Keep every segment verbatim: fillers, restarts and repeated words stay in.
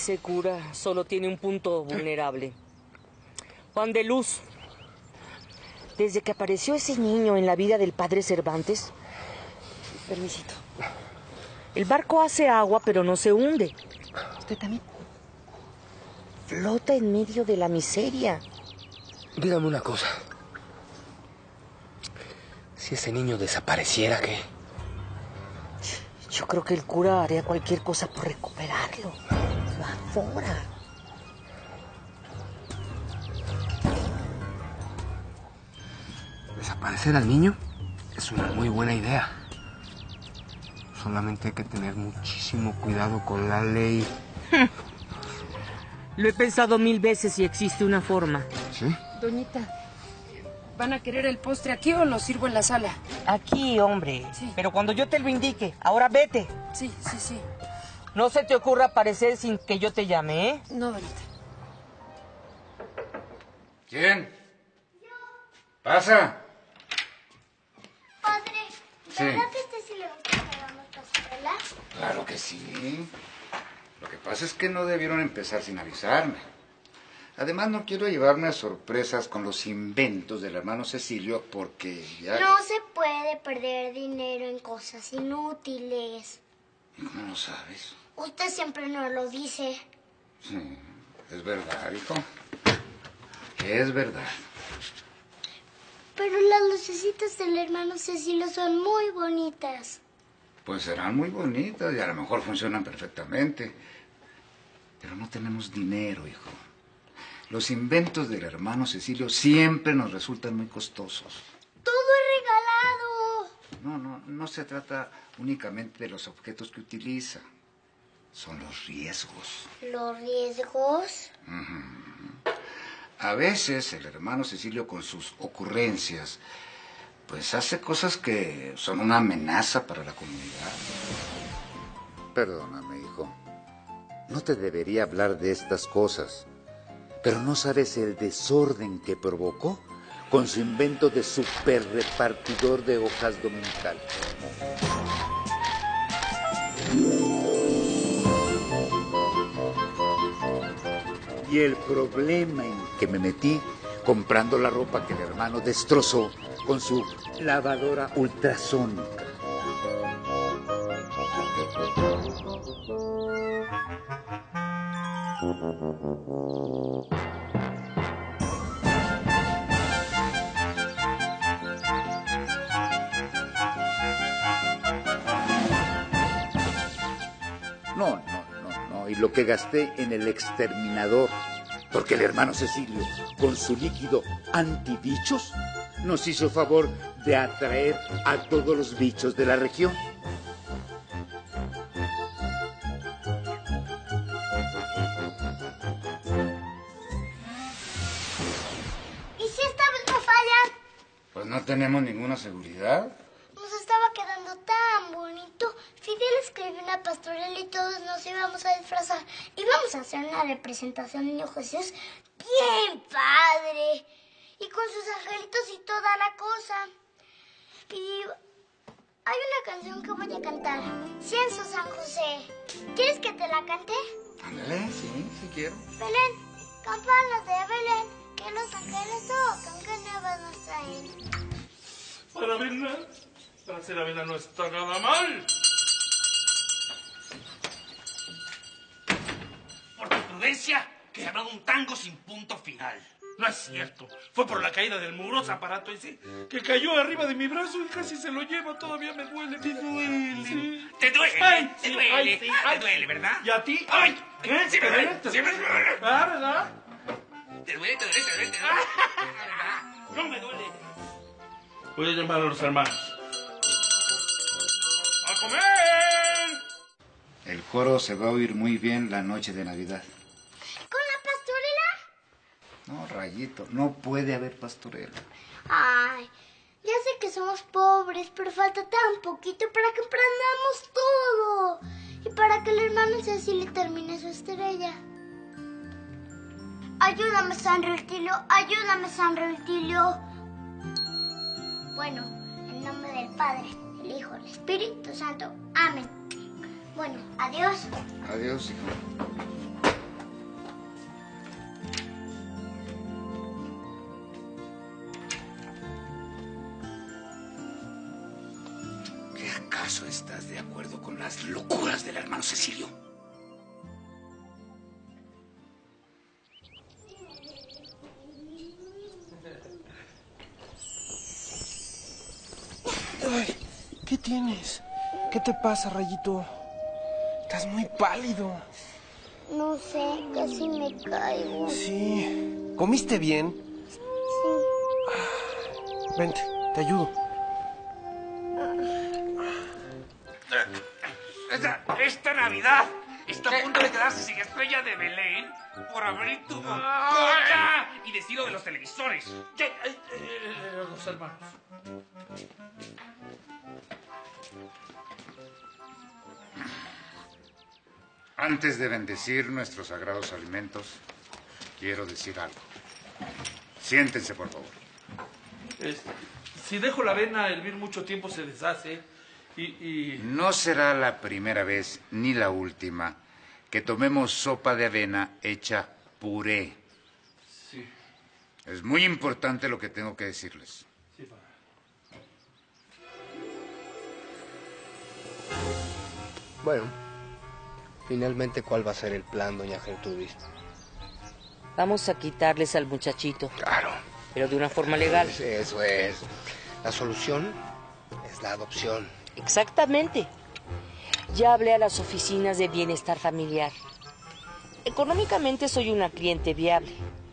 Ese cura solo tiene un punto vulnerable. Juan de Luz. Desde que apareció ese niño en la vida del padre Cervantes... Permisito. El barco hace agua, pero no se hunde. ¿Usted también? Flota en medio de la miseria. Dígame una cosa. Si ese niño desapareciera, ¿qué? Yo creo que el cura haría cualquier cosa por recuperarlo. Lo adora. Desaparecer al niño es una muy buena idea. Solamente hay que tener muchísimo cuidado con la ley. Lo he pensado mil veces y existe una forma. ¿Sí? Doñita, ¿van a querer el postre aquí o lo sirvo en la sala? Aquí, hombre. Sí. Pero cuando yo te lo indique, ahora vete. Sí, sí, sí. No se te ocurra aparecer sin que yo te llame, ¿eh? No, doñita. ¿Quién? Yo. ¿Pasa? Padre, Sí. ¿verdad que a este sí le gusta que hagamos pastorela? Claro que sí. Lo que pasa es que no debieron empezar sin avisarme. Además, no quiero llevarme a sorpresas con los inventos del hermano Cecilio porque ya... No se puede perder dinero en cosas inútiles. ¿Y cómo lo sabes? Usted siempre nos lo dice. Sí, es verdad, hijo. Es verdad. Pero las lucecitas del hermano Cecilio son muy bonitas. Pues serán muy bonitas y a lo mejor funcionan perfectamente. Pero no tenemos dinero, hijo. Los inventos del hermano Cecilio siempre nos resultan muy costosos. ¡Todo es regalado! No, no, no se trata únicamente de los objetos que utiliza. Son los riesgos. ¿Los riesgos? A veces el hermano Cecilio con sus ocurrencias, pues hace cosas que son una amenaza para la comunidad. Perdóname, hijo. No te debería hablar de estas cosas. Pero ¿no sabes el desorden que provocó con su invento de super repartidor de hojas dominical? Y el problema en que me metí comprando la ropa que el hermano destrozó con su lavadora ultrasónica. No, no, no, no. Y lo que gasté en el exterminador. Porque el hermano Cecilio, con su líquido antibichos, nos hizo favor de atraer a todos los bichos de la región. ¿Y si esta vez no falla? Pues no tenemos ninguna seguridad. Nos estaba quedando tan bonito. Fidel escribió una pastorela y todos nos íbamos a disfrazar. Íbamos a hacer una representación del Niño Jesús bien padre. Y con sus angelitos y toda la cosa. Y hay una canción que voy a cantar. Cienzo San José. ¿Quieres que te la cante? Ándale, sí, sí quiero. Belén, campanas de Belén, que los ángeles tocan, que nuevas nos traen. Para verla, para hacer la vela no está nada mal. Por tu prudencia, que habrá un tango sin punto final. No es cierto. Fue por la caída del mugroso aparato ese que cayó arriba de mi brazo y casi se lo lleva. Todavía me duele. ¿Te duele? Sí. ¿Te duele? Ay, ¿Te sí, duele? ay, sí, ay. ¿Te duele, verdad? ¿Y a ti? ¡Ay! ¿Qué? Sí me duele, sí me duele. Ah, ¿verdad? ¿Te duele, te duele, te duele, te duele? ¿Verdad? No me duele. Voy a llamar a los hermanos. ¡A comer! El coro se va a oír muy bien la noche de Navidad. ¿Con la pastorela? No, Rayito, no puede haber pastorela. Ay, ya sé que somos pobres, pero falta tan poquito para que emprendamos todo. Y para que el hermano Cecilio termine su estrella. Ayúdame, San Rutilio, ayúdame, San Rutilio. Bueno, en nombre del Padre, del Hijo, del Espíritu Santo. Amén. Bueno, adiós. Adiós, hijo. ¿Que acaso estás de acuerdo con las locuras del hermano Cecilio? Ay, ¿qué tienes? ¿Qué te pasa, Rayito? Estás muy pálido. No sé, casi me caigo. Sí. ¿Comiste bien? Sí. Vente, te ayudo. Esta, esta Navidad está a punto de quedarse sin estrella de Belén por abrir tu boca y decir lo de los televisores. Ya, eh, eh, los hermanos. Antes de bendecir nuestros sagrados alimentos, quiero decir algo. Siéntense, por favor. Este, si dejo la avena hervir mucho tiempo se deshace y, y... No será la primera vez ni la última que tomemos sopa de avena hecha puré. Sí. Es muy importante lo que tengo que decirles. Sí, padre. Bueno, finalmente, ¿cuál va a ser el plan, doña Gertrudis? Vamos a quitarles al muchachito, Claro. pero de una forma legal. Sí, eso es. La solución es la adopción. Exactamente. Ya hablé a las oficinas de bienestar familiar. Económicamente soy una cliente viable,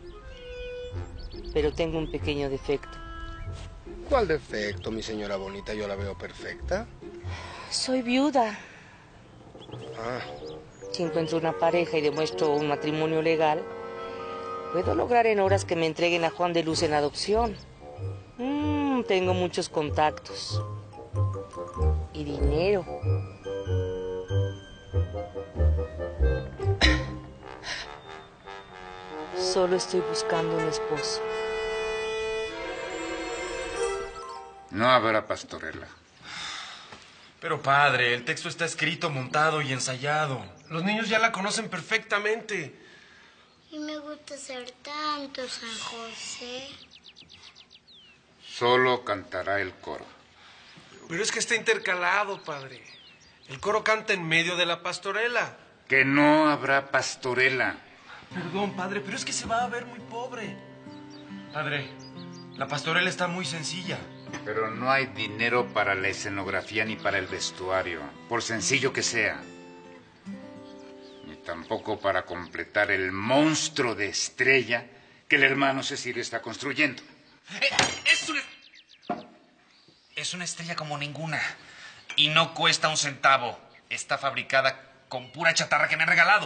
pero tengo un pequeño defecto. ¿Cuál defecto, mi señora bonita? Yo la veo perfecta. Soy viuda. Ah, Si encuentro una pareja y demuestro un matrimonio legal, puedo lograr en horas que me entreguen a Juan de Luz en adopción. Mm, tengo muchos contactos. Y dinero. Solo estoy buscando un esposo. No habrá pastorela. Pero padre, el texto está escrito, montado y ensayado. Los niños ya la conocen perfectamente. Y me gusta ser tanto San José. Solo cantará el coro. Pero es que está intercalado, padre. El coro canta en medio de la pastorela. Que no habrá pastorela. Perdón, padre, pero es que se va a ver muy pobre. Padre, la pastorela está muy sencilla. Pero no hay dinero para la escenografía ni para el vestuario, por sencillo que sea. Ni tampoco para completar el monstruo de estrella que el hermano Cecilio está construyendo. Eh, Es una... Es una estrella como ninguna. Y no cuesta un centavo. Está fabricada con pura chatarra que me han regalado.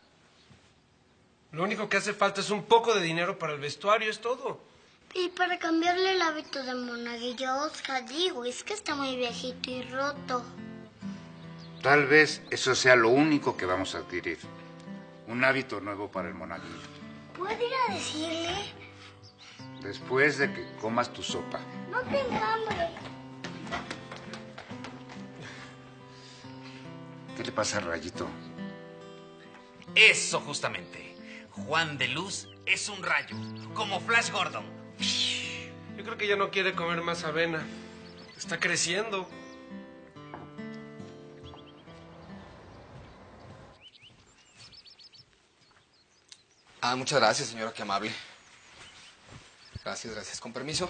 Lo único que hace falta es un poco de dinero para el vestuario, es todo. Y para cambiarle el hábito de monaguillo a Oscar, digo, es que está muy viejito y roto. Tal vez eso sea lo único que vamos a adquirir. Un hábito nuevo para el monaguillo. ¿Puedo ir a decirle? Después de que comas tu sopa. No tengo hambre. ¿Qué le pasa a Rayito? Eso justamente. Juan de Luz es un rayo, como Flash Gordon. Yo creo que ya no quiere comer más avena. Está creciendo. Ah, muchas gracias, señora, qué amable. Gracias, gracias. Con permiso.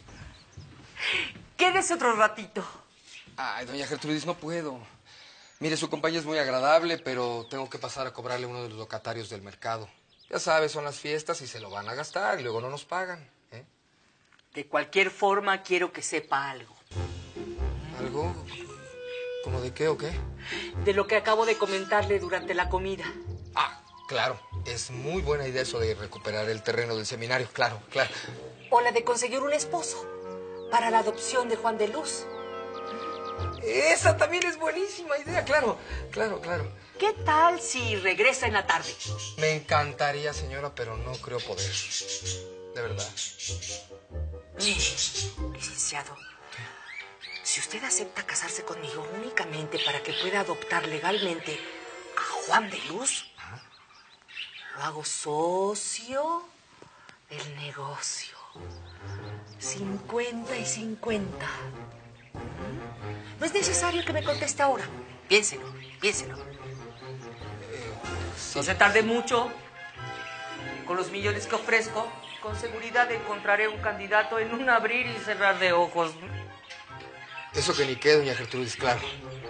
Quédese otro ratito. Ay, doña Gertrudis, no puedo. Mire, su compañía es muy agradable, pero tengo que pasar a cobrarle a uno de los locatarios del mercado. Ya sabe, son las fiestas y se lo van a gastar y luego no nos pagan. ¿eh? De cualquier forma, quiero que sepa algo. ¿Algo? ¿Cómo de qué o qué? De lo que acabo de comentarle durante la comida. Ah, claro. Es muy buena idea eso de recuperar el terreno del seminario. Claro, claro. O la de conseguir un esposo para la adopción de Juan de Luz. Esa también es buenísima idea, claro, claro, claro. ¿Qué tal si regresa en la tarde? Me encantaría, señora, pero no creo poder. De verdad. Mire, licenciado, si usted acepta casarse conmigo únicamente para que pueda adoptar legalmente a Juan de Luz, lo hago socio del negocio. cincuenta y cincuenta. No es necesario que me conteste ahora. Piénselo, piénselo. No se tarde mucho. Con los millones que ofrezco, con seguridad encontraré un candidato en un abrir y cerrar de ojos. Eso que ni qué, doña Gertrudis, claro.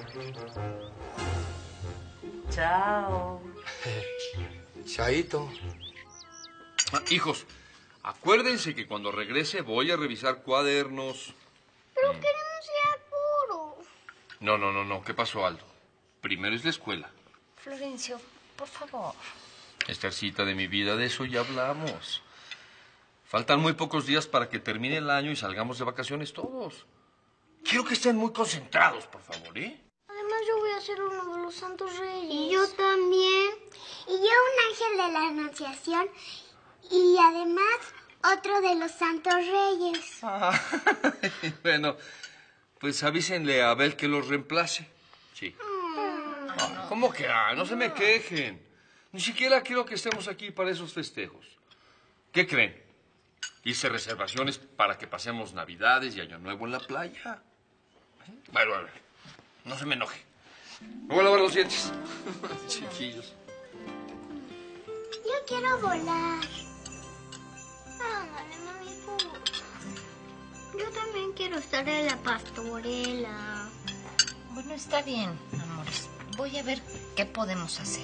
Chao. Chaito. Ah, hijos, acuérdense que cuando regrese voy a revisar cuadernos. Pero queremos ir al coro. No, no, no, no. ¿Qué pasó, Aldo? Primero es la escuela. Florencio, por favor. Estercita de mi vida, de eso ya hablamos. Faltan muy pocos días para que termine el año y salgamos de vacaciones todos. Quiero que estén muy concentrados, por favor, ¿eh? Además, yo voy a ser uno de los Santos Reyes. Y yo también. Y yo un ángel de la Anunciación. Y además, otro de los Santos Reyes. Ah, bueno, pues avísenle a Abel que los reemplace. Sí. Mm. Ah, ¿cómo que? Ah, no se me quejen. Ni siquiera quiero que estemos aquí para esos festejos. ¿Qué creen? Hice reservaciones para que pasemos Navidades y Año Nuevo en la playa. Bueno, bueno, no se me enoje. Me voy a lavar los dientes. Chiquillos. Yo quiero volar. Ándale, mami, por favor. Yo también quiero estar en la pastorela. Bueno, está bien, amores. Voy a ver qué podemos hacer.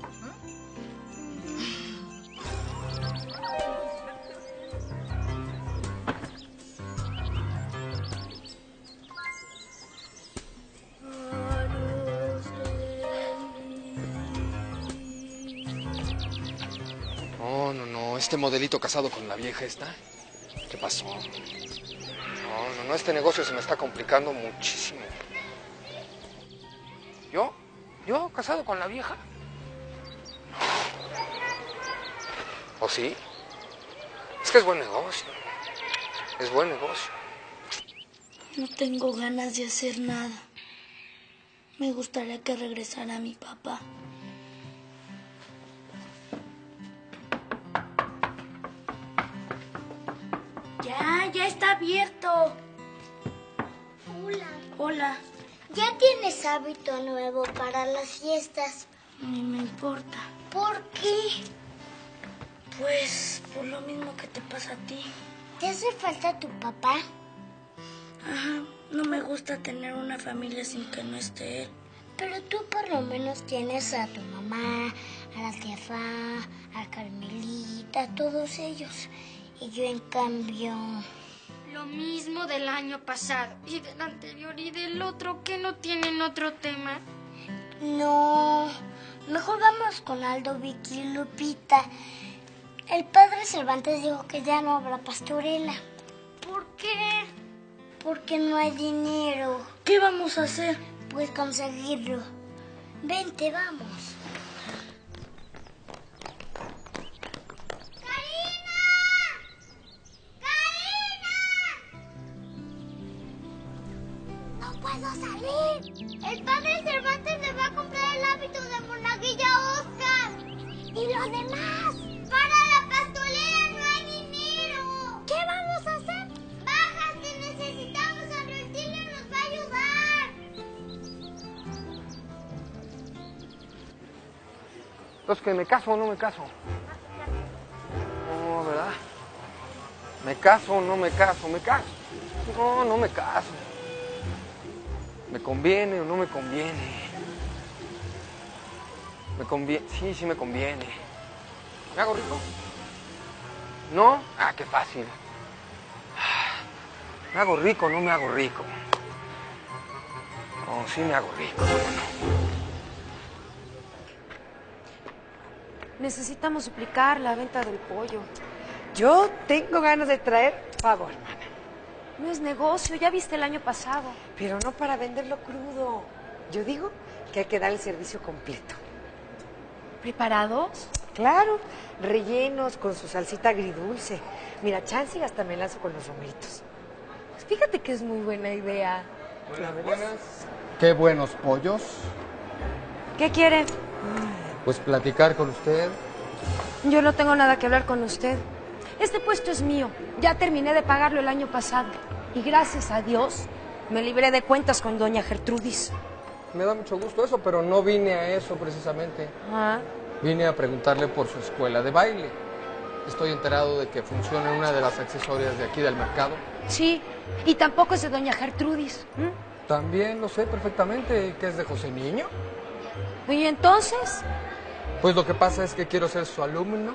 No, no, no. Este modelito casado con la vieja esta. ¿Qué pasó? No, no, no. Este negocio se me está complicando muchísimo. ¿Yo? ¿Yo casado con la vieja? ¿O sí? Es que es buen negocio. Es buen negocio. No tengo ganas de hacer nada. Me gustaría que regresara mi papá. Ya, ya está abierto. Hola. Hola. ¿Ya tienes hábito nuevo para las fiestas? Ni me importa. ¿Por qué? Pues por lo mismo que te pasa a ti. ¿Te hace falta tu papá? Ajá, no me gusta tener una familia sin que no esté él. Pero tú por lo menos tienes a tu mamá, a la tía Fa, a Carmelita, a todos ellos. Y yo en cambio... Lo mismo del año pasado y del anterior y del otro, que no tienen otro tema. No, mejor vamos con Aldo, Vicky y Lupita. El padre Cervantes dijo que ya no habrá pastorela. ¿Por qué? Porque no hay dinero. ¿Qué vamos a hacer? Pues conseguirlo. Vente, vamos. ¡Puedo salir! El padre Cervantes me va a comprar el hábito de monaguilla Oscar. ¿Y los demás? ¡Para la pastorela no hay dinero! ¿Qué vamos a hacer? ¡Bajas que necesitamos! ¡A Rutilio nos va a ayudar! Entonces, ¿que me caso o no me caso? No, ¿verdad? ¿Me caso o no me caso? ¿Me caso? No, no me caso. ¿Me conviene o no me conviene? ¿Me conviene? Sí, sí me conviene. ¿Me hago rico? ¿No? Ah, qué fácil. ¿Me hago rico o no me hago rico? No, sí me hago rico. Necesitamos suplicar la venta del pollo. Yo tengo ganas de traer pavo, hermana. No es negocio, ya viste el año pasado. Pero no para venderlo crudo. Yo digo que hay que dar el servicio completo. ¿Preparados? Claro, rellenos con su salsita agridulce. Mira, chance y hasta me lanzo con los romeritos. Pues fíjate que es muy buena idea. Buenas, buenas. Qué buenos pollos. ¿Qué quiere? Pues platicar con usted. Yo no tengo nada que hablar con usted. Este puesto es mío. Ya terminé de pagarlo el año pasado. Y gracias a Dios, Me libré de cuentas con doña Gertrudis. Me da mucho gusto eso, pero no vine a eso precisamente. Ah. Vine a preguntarle por su escuela de baile. Estoy enterado de que funciona en una de las accesorias de aquí del mercado. Sí, y tampoco es de doña Gertrudis. ¿Mm? También lo sé perfectamente que es de José Niño. ¿Y entonces? Pues lo que pasa es que quiero ser su alumno.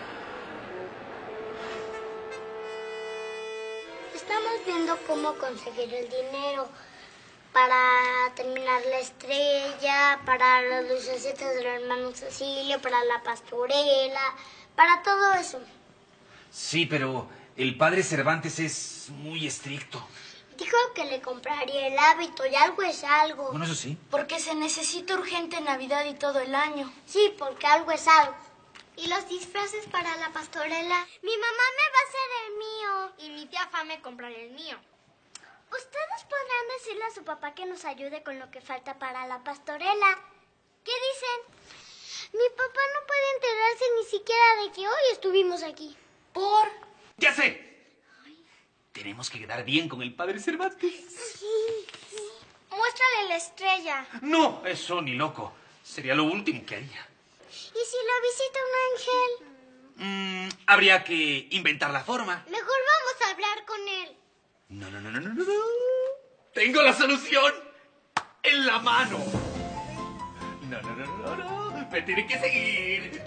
Estamos viendo cómo conseguir el dinero para terminar la estrella, para los lucecitos del hermano Cecilio, para la pastorela, para todo eso. Sí, pero el padre Cervantes es muy estricto. Dijo que le compraría el hábito y algo es algo. Bueno, eso sí. Porque se necesita urgente Navidad y todo el año. Sí, porque algo es algo. ¿Y los disfraces para la pastorela? Mi mamá me va a hacer el mío. Y mi tía Fa me comprará el mío. ¿Ustedes podrán decirle a su papá que nos ayude con lo que falta para la pastorela? ¿Qué dicen? Mi papá no puede enterarse ni siquiera de que hoy estuvimos aquí. ¿Por? ¡Ya sé! Tenemos que quedar bien con el padre Cervantes. Sí, sí. Muéstrale la estrella. No, eso ni loco. Sería lo último que haría. ¿Y si lo visita un ángel? Mm, habría que inventar la forma. Mejor vamos a hablar con él. No, no, no, no, no, no. Tengo la solución en la mano. No, no, no, no, no. Me tiene que seguir.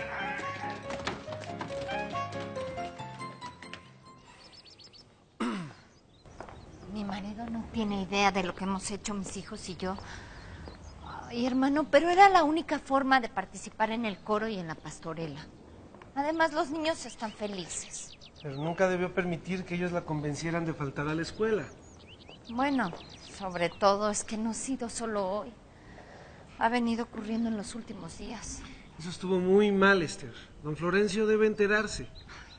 Mi marido no tiene idea de lo que hemos hecho mis hijos y yo. Ay, hermano, pero era la única forma de participar en el coro y en la pastorela. Además, los niños están felices. Pero nunca debió permitir que ellos la convencieran de faltar a la escuela. Bueno, sobre todo es que no ha sido solo hoy. Ha venido ocurriendo en los últimos días. Eso estuvo muy mal, Esther. Don Florencio debe enterarse.